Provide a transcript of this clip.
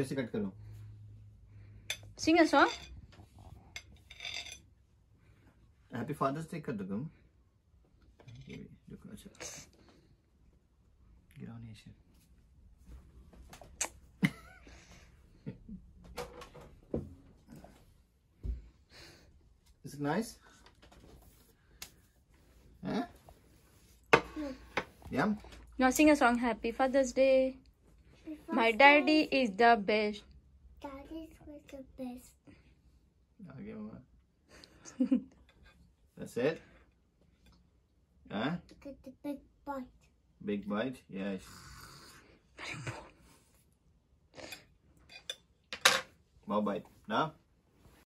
कैसे कट करूं? Sing a song. Happy fathers day कर दो तुम. देखो अच्छा. गिराओ नहीं ऐसे. Is it nice? Huh? Yeah. Now sing a song. Happy Father's Day. My daddy is the best. Daddy was the best. Okay, Mama. That's it. Huh? Look at the big bite. Big bite. Yes. More bite. Now.